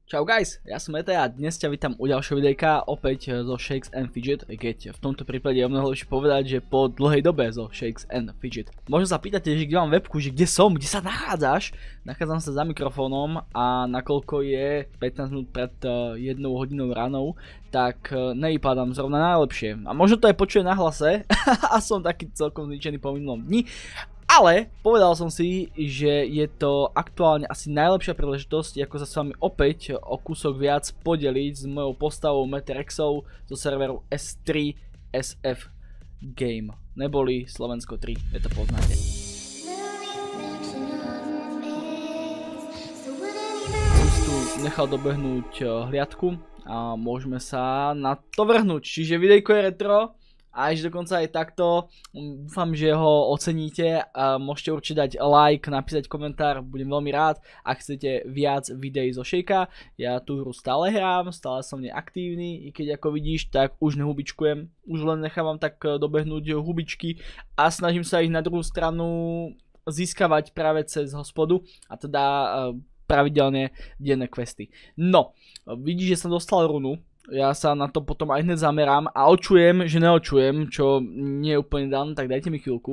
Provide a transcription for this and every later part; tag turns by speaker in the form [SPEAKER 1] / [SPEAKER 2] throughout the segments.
[SPEAKER 1] Čau guys, ja som Mete a dnes ťa vítam u ďalšieho videjka opäť zo Shakes and Fidget, keď v tomto prípade je mnoho lepšie povedať, že po dlhej dobe zo Shakes and Fidget. Možno sa pýtate, že kde mám webku, že kde som, kde sa nachádzaš? Nachádzam sa za mikrofónom a nakoľko je 15 minút pred 1 hodinou ránou, tak nevypadám zrovna najlepšie. A možno to aj počujem na hlase a som taký celkom zničený po minulom dni. Ale povedal som si, že je to aktuálne asi najlepšia príležitosť, ako sa s vami opäť o kúsok viac podeliť s mojou postavou Meterexou zo serveru S3 SF Game. Neboli Slovensko 3, je to poznáte. Som si tu nechal dobehnúť hliadku a môžeme sa na to vrhnúť. Čiže videjko je retro. A ešte dokonca aj takto, dúfam, že ho oceníte a môžete určite dať like, napísať komentár, budem veľmi rád. Ak chcete viac videí zo Shakea, ja tú hru stále hrám, stále som neaktívny, i keď ako vidíš, tak už nehubičkujem, už len nechávam tak dobehnúť hubičky a snažím sa ich na druhú stranu získavať práve cez hospodu a teda pravidelne denné questy. No, vidíš, že som dostal runu. Ja sa na to potom aj hneď zamerám a očujem, že neočujem, čo nie je úplne dané, tak dajte mi chvíľku.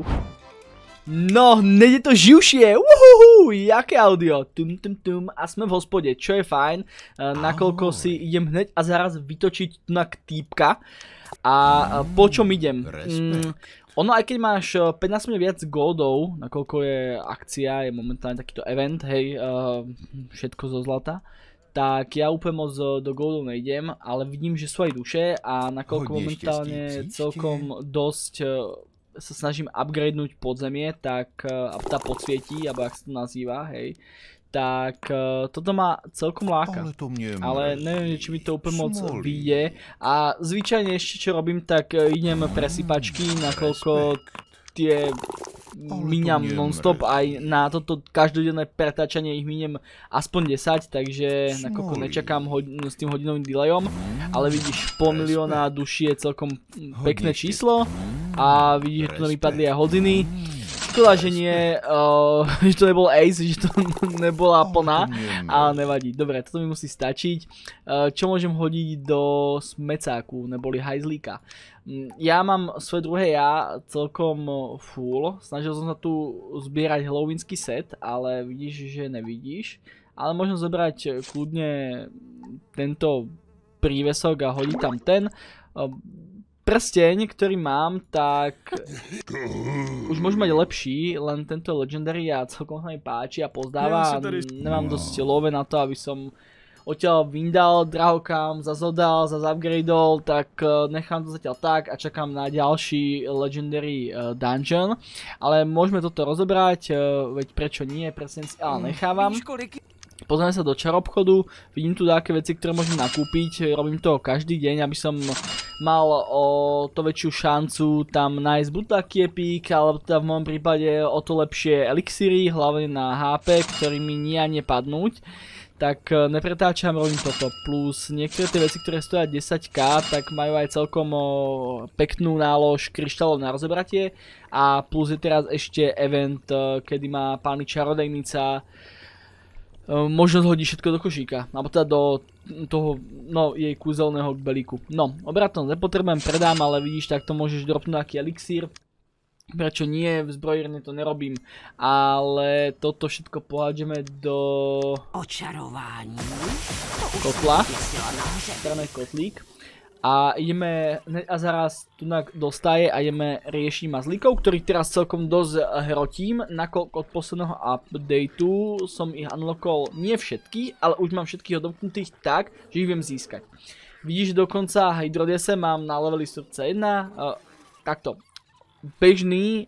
[SPEAKER 1] No, nejde to živšie, uhuhu, jaké audio, a sme v hospode, čo je fajn, nakoľko si idem hneď a zaraz vytočiť na týpka a po čom idem. Ono, aj keď máš 15 viac goldov, nakoľko je akcia, je momentálne takýto event, hej, všetko zo zlata, tak ja úplne moc do goldov nejdem, ale vidím, že sú aj duše a nakoľko momentálne celkom dosť sa snažím upgradenúť podzemie, tak tá podsvietí, alebo ak sa to nazýva, hej, tak toto ma celkom láka, ale neviem, či mi to úplne moc vyjde a zvyčajne ešte čo robím, tak idem presypačky, nakoľko tie míňam non-stop, aj na toto každodenné pretáčanie ich míňam aspoň 10, takže nakoľko nečakám s tým hodinovým delayom, ale vidíš, 500 000 duší je celkom pekné číslo a vidíš, že tu vypadli aj hodiny. Škoda, že nie, že to nebol ace, že to nebola plná, ale nevadí. Dobre, toto mi musí stačiť. Čo môžem hodiť do smecáku, neboli hajzlíka? Ja mám svoje druhé ja celkom full. Snažil som sa tu zbierať halloweensky set, ale vidíš, že nevidíš. Ale môžem zobrať kľudne tento prívesok a hodiť tam ten. Prsteň, ktorý mám, tak už môžem mať lepší, len tento legendary a celkom sa mi páči a pozdáva. Nemám dosť love na to, aby som odtiaľ vyndal drahokám, zase oddal, zase upgradeol, tak nechám to zatiaľ tak a čakám na ďalší legendary dungeon. Ale môžeme toto rozobrať, veď prečo nie, presne si ale nechávam. Pozrieme sa do čarobchodu, vidím tu také veci, ktoré môžem nakúpiť, robím to každý deň, aby som mal o to väčšiu šancu tam nájsť buď taký epík, alebo teda v môjom prípade o to lepšie elixíry, hlavne na HP, ktorými nie a nepadnúť. Tak nepretáčam, robím toto, plus niektoré tie veci, ktoré stoja 10k, tak majú aj celkom peknú nálož kryštálov na rozebratie a plus je teraz ešte event, kedy má pani čarodejnica možnosť hodí všetko do košíka, alebo teda do toho, no, jej kúzelného kbelíku. No, obratno nepotrebujem, predám, ale vidíš, tak to môžeš dropnúť aký elixír. Prečo nie, v zbrojírne to nerobím, ale toto všetko pohádžeme do očarování kotla, strané kotlík. A ideme a zaraz tu do stáje a ideme riešiť mazlíkov, ktorých teraz celkom dosť hrotím, nakoľko od posledného updateu som ich unlockol nie všetky, ale už mám všetkých odomknutých tak, že ich viem získať. Vidíš, dokonca Hydrodese mám na leveli 101, takto, bežný,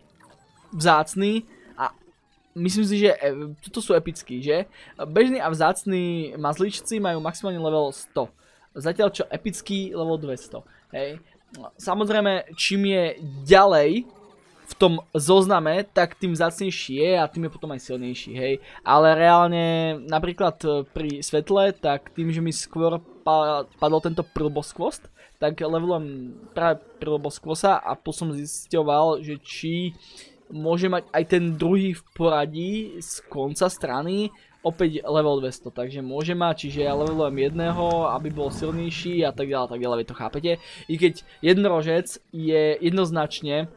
[SPEAKER 1] vzácny a myslím si, že toto sú epický, že? Bežný a vzácny mazličci majú maximálne level 100. Zatiaľ čo epický level 200, hej. Samozrejme, čím je ďalej v tom zozname, tak tým vzácnejší je a tým je potom aj silnejší, hej. Ale reálne, napríklad pri svetle, tak tým, že mi skôr padol tento Prilboskvost, tak levelujem práve Prilboskvosa a potom som zisťoval, že či môže mať aj ten druhý v poradí z konca strany opäť level 200, takže môže mať, čiže ja levelujem jedného, aby bol silnejší a tak ďalej, vy to chápete. I keď jednorožec je jednoznačne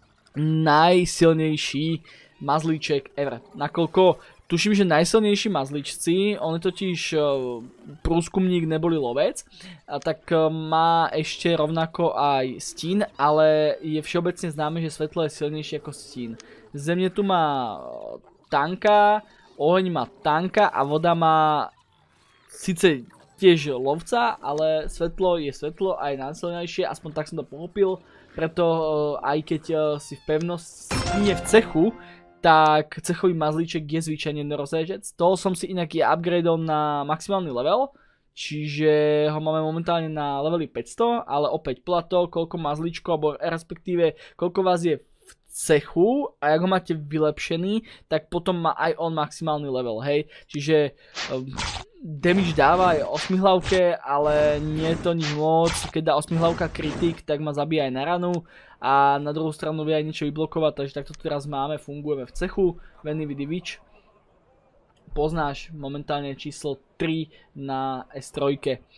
[SPEAKER 1] najsilnejší mazlíček ever. Nakoľko tuším, že najsilnejší mazličci, on je totiž prúskumník neboli lovec, a tak má ešte rovnako aj stín, ale je všeobecne známe, že svetlo je silnejšie ako stín. Zemne tu má tanka, oheň má tanka a voda má síce tiež lovca, ale svetlo je svetlo a je najsilnejšie, aspoň tak som to pochopil, preto aj keď si v pevnosti nie v cechu, tak cechový mazlíček je zvyčajne jednorozežec. Toho som si inak upgradeol na maximálny level, čiže ho máme momentálne na leveli 500, ale opäť podľa toho, koľko mazlíčkov, alebo respektíve koľko vás je v cechu a jak ho máte vylepšený, tak potom má aj on maximálny level, hej. Čiže damage dáva aj 8-hlavke, ale nie je to nič moc. Keď dá 8-hlavka kritik, tak ma zabíja aj na ranu. A na druhú stranu vie aj niečo vyblokovať, takže takto teraz máme, fungujeme v cechu. Veny Vidi Witch. Poznáš momentálne číslo 3 na S3.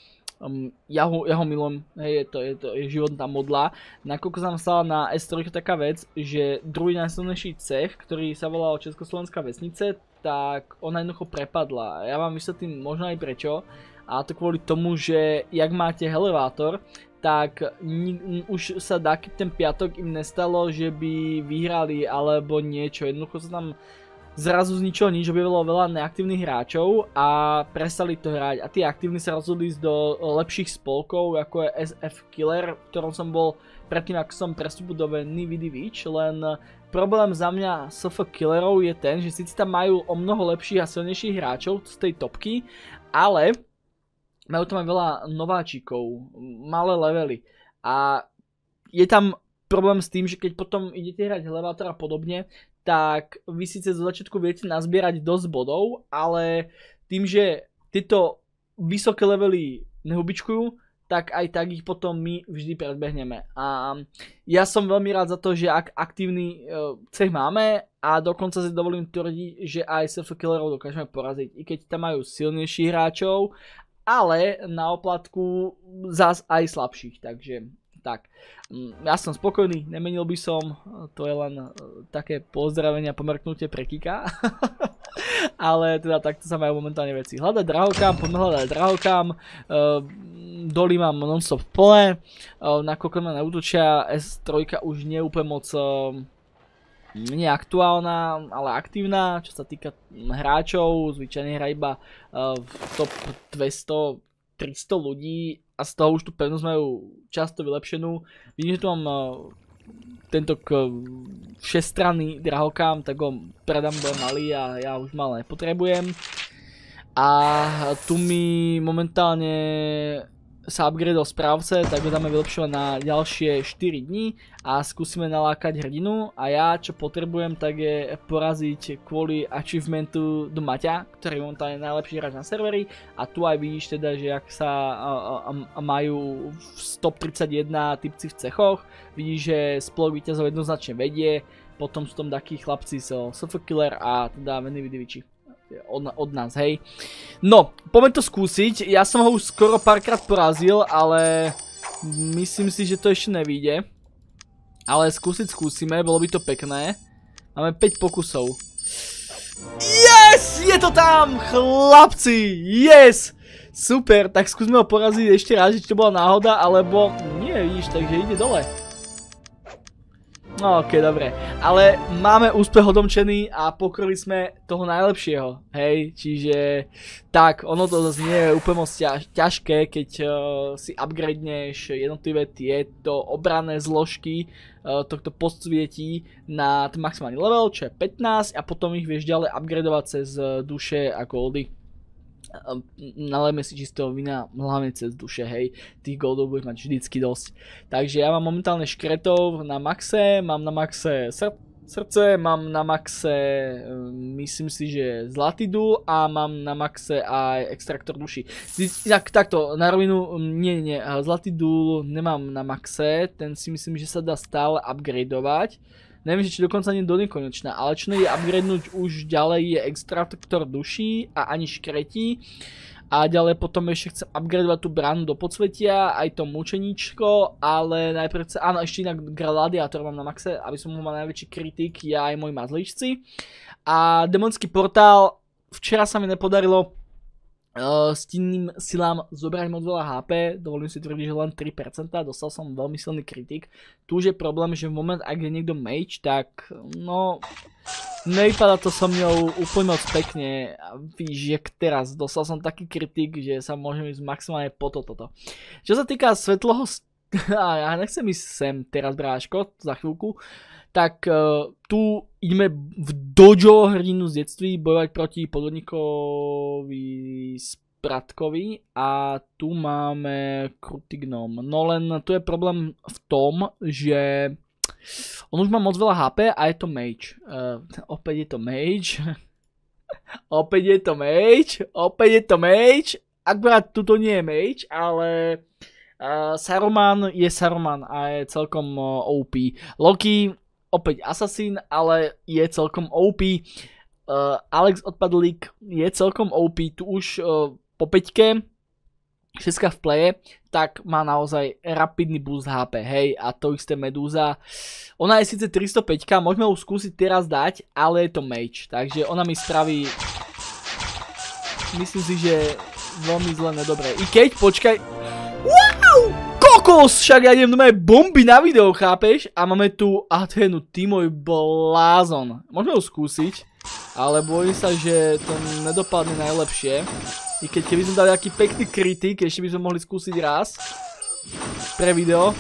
[SPEAKER 1] Ja ho milujem, hej, je životná modla. Nakoľko sa nám stala na S3 taká vec, že druhý najsilnejší cech, ktorý sa volal Československá vesnice, tak ona jednoducho prepadla. Ja vám vysvetlím možno aj prečo. A to kvôli tomu, že jak máte elevátor, tak už sa dá, keď ten piatok im nestalo, že by vyhrali alebo niečo. Jednoducho sa tam zrazu z ničoho nič objavilo veľa neaktívnych hráčov a prestali to hrať. A tí aktívni sa rozhodli ísť do lepších spolkov, ako je SF Killer, v ktorom som bol predtým, ako som prestúpil do Veny Vidi Witch. Len problém za mňa SF Killerov je ten, že síce tam majú o mnoho lepších a silnejších hráčov z tej topky, ale majú tam aj veľa nováčikov, malé levely a je tam problém s tým, že keď potom idete hrať elevátor a podobne, tak vy síce zo začiatku viete nazbierať dosť bodov, ale tým, že tieto vysoké levely nehubičkujú, tak aj tak ich potom my vždy predbehneme. A ja som veľmi rád za to, že aktívny cech máme a dokonca si dovolím tvrdiť, že aj self killerov dokážeme poraziť, i keď tam majú silnejších hráčov, ale na oplatku zás aj slabších, takže tak. Ja som spokojný, nemenil by som, to je len také pozdravenie a pomrknutie pre Kika. Ale teda takto sa majú momentálne veci. Hľadať drahokam, poďme hľadať drahokam, doly mám non-stop plné, nakoľko ma neútočia, S3 už nie je úplne moc nie aktuálna, ale aktívna, čo sa týka hráčov, zvyčajne hra iba v top 200-300 ľudí a z toho už tú pevnosť majú často vylepšenú. Vidím, že tu mám tento všestranný drahokam, tak ho predám, bude malý a ja už mal nepotrebujem. A tu mi momentálne sa upgradeol správce, tak ho dáme vylepšovať na ďalšie 4 dní a skúsime nalákať hrdinu a ja čo potrebujem, tak je poraziť kvôli achievementu do Maťa, ktorý je momentálne najlepší hráč na serveri a tu aj vidíš teda, že ak sa majú v top 31 typci v cechoch, vidíš, že spolok víťazov jednoznačne vedie, potom sú tam takí chlapci so SF Killer a teda Veny Vidi Witch od nás, hej. No, poďme to skúsiť. Ja som ho už skoro párkrát porazil, ale myslím si, že to ešte nevíde. Ale skúsime, bolo by to pekné. Máme 5 pokusov. Yes! Je to tam, chlapci! Yes! Super, tak skúsme ho poraziť ešte raz, či to bola náhoda, alebo nie, vidíš, takže ide dole. Ok, dobre, ale máme úspech odomčený a pokryli sme toho najlepšieho, hej, čiže tak, ono to zase nie je úplne moc ťažké, keď si upgradeneš jednotlivé tieto obranné zložky tohto podsvietí na ten maximálny level, čo je 15 a potom ich vieš ďalej upgradovať cez duše a goldy. Nalejme si čistého vína hlavne cez duše, hej, tých goldov budeš mať vždycky dosť. Takže ja mám momentálne škretov na maxe, mám na maxe srdce, mám na maxe, myslím si, že zlatý dúl a mám na maxe aj extraktor duši. Takto, na rovinu, nie, zlatý dúl nemám na maxe, ten si myslím, že sa dá stále upgradeovať. Neviem, či dokonca nie do nekonečna, ale čo nejde upgradenúť už ďalej je extraktor duší a ani škretí. A ďalej potom ešte chcem upgradovať tú bránu do podsvetia, aj to mučeníčko, ale najprv chcem, áno, ešte inak gladiátor mám na maxe, aby som mohol mať najväčší kritik, ja aj moji mazlíčci. A demonský portál, včera sa mi nepodarilo stinným silám zobrať moc veľa HP, dovolím si tvrdiť, že len 3%, dostal som veľmi silný kritik. Tu už je problém, že v moment, ak je niekto mage, tak no nevypadá to so mňou úplne moc pekne. Víš, jak teraz, dostal som taký kritik, že sa môžem ísť maximálne po toto. Čo sa týka svetloho, ja nechcem ísť sem teraz bráško, za chvíľku, tak tu ideme v dojo hrdinu z detství bojovať proti podvodníkovi Spratkovi a tu máme krutý gnom. No len tu je problém v tom, že on už má moc veľa HP a je to mage. Opäť je to mage. Opäť je to mage. Opäť je to mage. Akurát tuto nie je mage, ale Saruman je Saruman a je celkom OP. Loki opäť Assassin, ale je celkom OP. Alex Odpadlík je celkom OP. Tu už po 5-ke, 6 v playe, tak má naozaj rapidný boost HP, hej, a to isté Medúza. Ona je síce 305, môžeme ju skúsiť teraz dať, ale je to mage, takže ona mi spraví, myslím si, že veľmi zle nedobré. I keď, počkaj, wow! Kokos, však ja idem doma bomby na video, chápeš? A máme tu Athenu, ty môj blázon. Môžeme ju skúsiť, ale bojím sa, že to nedopadne najlepšie. I keď keby sme dali aký pekný kritik, ešte by sme mohli skúsiť raz. Pre video.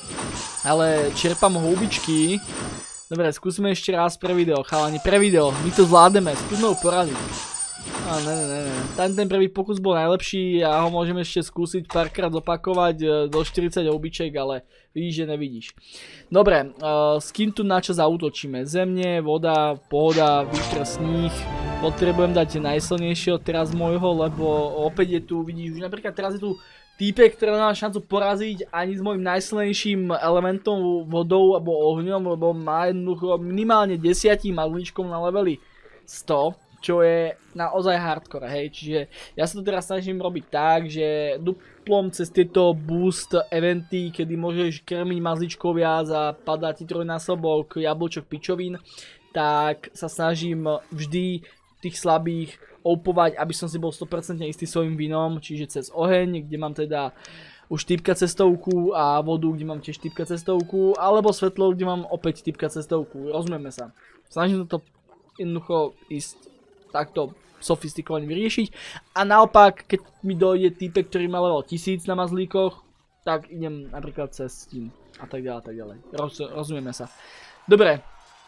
[SPEAKER 1] Ale čerpám houbičky. Dobre, skúsime ešte raz pre video, chalani, pre video. My to zvládneme, skúsme ho poraziť. Ne. Ten prvý pokus bol najlepší a ho môžeme ešte skúsiť párkrát zopakovať do 40 houbiček, ale vidíš, že nevidíš. Dobre, s kým tu na čo zaútočíme? Zemne, voda, pohoda, vítr, sníh. Potrebujem dať najsilnejšieho teraz môjho, lebo opäť je tu, vidíš, už napríklad teraz je tu týpek, ktorý nemá šancu poraziť ani s môjim najsilnejším elementom vodou alebo ohňom, lebo má jednoducho minimálne 10 mazlíčkov na leveli 100. Čo je naozaj hardcore, hej, čiže ja sa to teraz snažím robiť tak, že duplom cez tieto boost eventy, kedy môžeš krmiť mazličkov viac a padá ti trojnásobok jablčok pičovín, tak sa snažím vždy tých slabých opovať, aby som si bol 100% istý svojím vinom, čiže cez oheň, kde mám teda už typka cestovku a vodu, kde mám tiež typka cestovku, alebo svetlo, kde mám opäť typka cestovku, rozumieme sa. Snažím to jednoducho ísť takto sofistikovane vyriešiť a naopak, keď mi dojde týpek, ktorý má level 1000 na mazlíkoch, tak idem napríklad cez tým a tak ďalej, tak ďalej. Rozumieme sa. Dobre,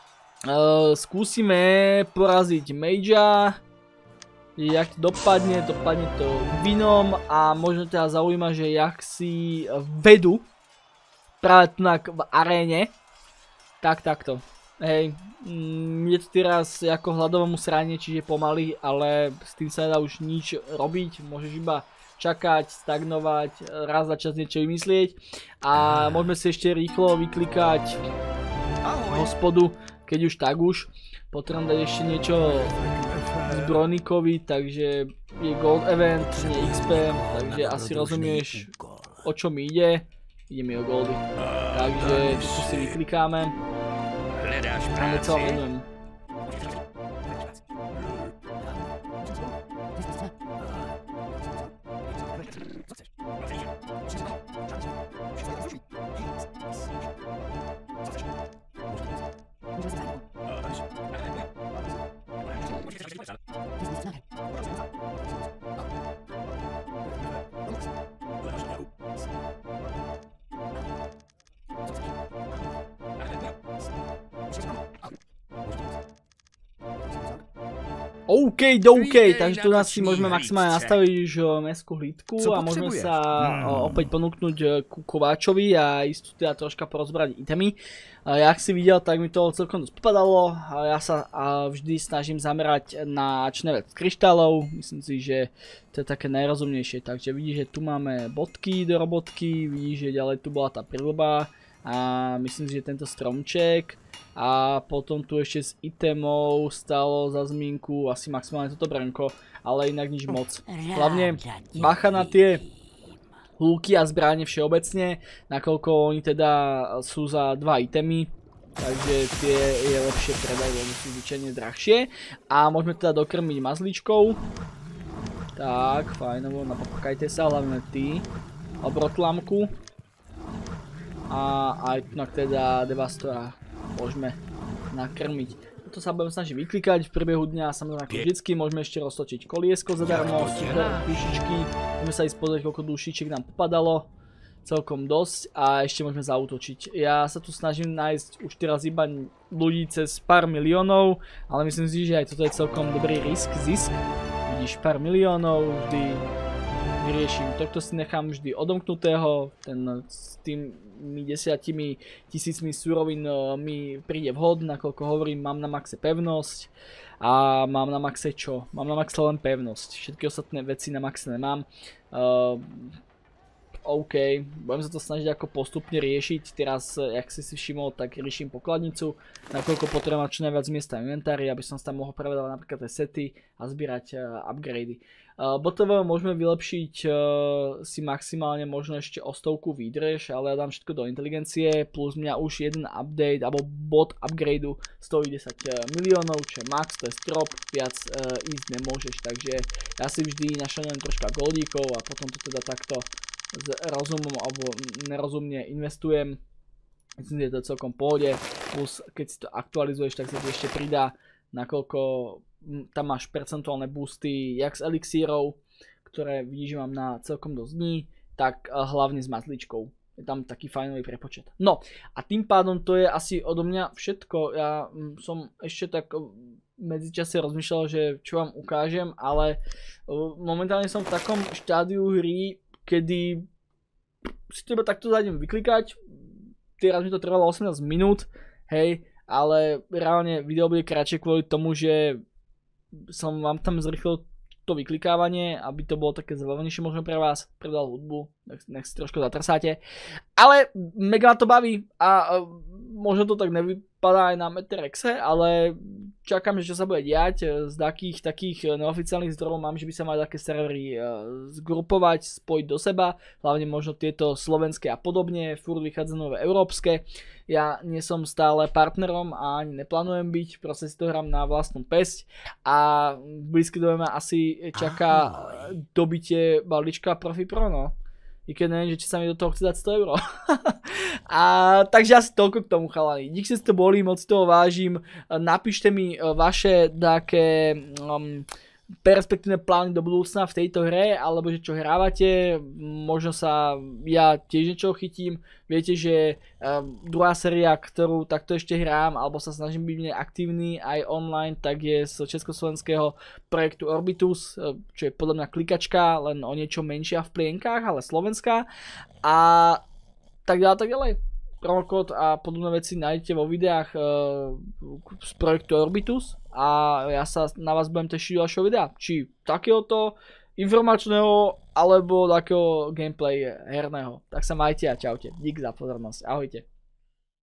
[SPEAKER 1] skúsime poraziť magea, jak to dopadne to vinom a možno teda zaujíma, že jak si vedú práve tu v aréne, takto. Hej, je to teraz ako hladovému sranie, čiže pomaly, ale s tým sa nedá už nič robiť, môžeš iba čakať, stagnovať, raz za čas niečo vymyslieť a môžeme si ešte rýchlo vyklikať hospodu, keď už tak už. Potrebujem dať ešte niečo zbrojníkovi, takže je gold event, nie XP, takže asi rozumieš, o čo mi ide, ide mi o goldy, takže to si vyklikáme. A docela venujem. OK, takže tu nás si môžeme maximálne nastaviť už mestskú hlídku a môžeme sa opäť ponúknuť ku Kováčovi a ísť tu teda troška porozbrať itemy. Jak si videl, tak mi to celkom dosť popadalo, ja sa vždy snažím zamerať na čo najviac kryštálov, myslím si, že to je také najrozumnejšie, takže vidíš, že tu máme bodky do robotky, vidíš, že ďalej tu bola tá príľuba, a myslím si, že tento stromček a potom tu ešte s itemov stalo za zmínku asi maximálne toto brnko, ale inak nič moc. Hlavne bacha na tie lúky a zbráne všeobecne, nakoľko oni teda sú za 2 itemy, takže tie je lepšie predať, lebo sú zvyčajne drahšie. A môžeme teda dokrmiť mazličkou. Tak, fajnovo, napapakajte sa, hlavne ty, obrotlamku. A aj tu teda Devastora môžeme nakrmiť. To sa budeme snažiť vyklikať v priebehu dňa, samozrejme ako vždycky môžeme ešte roztočiť koliesko zadarmo, super dušičky, môžeme sa ísť pozrieť, koľko dušičiek nám popadalo, celkom dosť a ešte môžeme zaútočiť. Ja sa tu snažím nájsť už teraz iba ľudí cez pár miliónov, ale myslím si, že aj toto je celkom dobrý zisk, vidíš pár miliónov, vždy vyrieším, tohto si nechám vždy odomknutého, ten s tými 10 000 surovín mi príde vhod, nakoľko hovorím, mám na maxe pevnosť a mám na maxe čo? Mám na maxe len pevnosť, všetky ostatné veci na maxe nemám. OK, budem sa to snažiť ako postupne riešiť, teraz, jak si všimol, tak riešim pokladnicu, nakoľko potrebujem čo najviac miesta v inventári, aby som tam mohol prevedať napríklad tie sety a zbierať upgrady. Botovo môžeme vylepšiť si maximálne možno ešte o 100 výdrž, ale ja dám všetko do inteligencie, plus mňa už jeden update alebo bot upgradeu stojí 10 miliónov, čo je max, to je strop, viac ísť nemôžeš, takže ja si vždy našľaňujem troška goldíkov a potom to teda takto s rozumom alebo nerozumne investujem. Myslím, že to je celkom pohode, plus keď si to aktualizuješ, tak sa ti ešte pridá, nakoľko tam máš percentuálne boosty jak z elixírov, ktoré vidíš, že mám na celkom dosť dní, tak hlavne s mazličkou. Je tam taký fajnový prepočet. No a tým pádom to je asi odo mňa všetko. Ja som ešte tak medzičase rozmýšľal, že čo vám ukážem, ale momentálne som v takom štádiu hry, kedy si to iba takto zájdem vyklikať. Teraz mi to trvalo 18 minút, hej, ale reálne video bude kratšie kvôli tomu, že som vám tam zrýchlil to vyklikávanie, aby to bolo také zabavnejšie možno pre vás, predal hudbu, nech si trošku zatrsáte. Ale mega to baví a možno to tak nevypadá aj na Meterexe, ale čakám, že čo sa bude diať. Z takých neoficiálnych zdrojov mám, že by sa mali také servery zgrupovať, spojiť do seba, hlavne možno tieto slovenské a podobne, furt vychádza nové európske. Ja nie som stále partnerom a ani neplánujem byť, proste si to hrám na vlastnú pesť a v blízkej dobe ma asi čaká dobitie balíčka Profi Pro, no. I keď neviem, že či sa mi do toho chce dať 100 €. A takže asi toľko k tomu, chalani. Dík, že ste boli, moc toho vážim. Napíšte mi vaše také perspektívne plány do budúcna v tejto hre, alebo že čo hrávate, možno sa ja tiež niečo chytím. Viete, že druhá séria, ktorú takto ešte hrám, alebo sa snažím byť aktívny aj online, tak je z československého projektu Orbitus, čo je podľa mňa klikačka, len o niečo menšia v plienkách, ale slovenská. A tak ďalej. Promokód a podobné veci nájdete vo videách z projektu Orbitus a ja sa na vás budem tešiť ďalšieho videa, či takéhoto informačného alebo takého gameplay herného. Tak sa majte a čaute. Dík za pozornosť. Ahojte.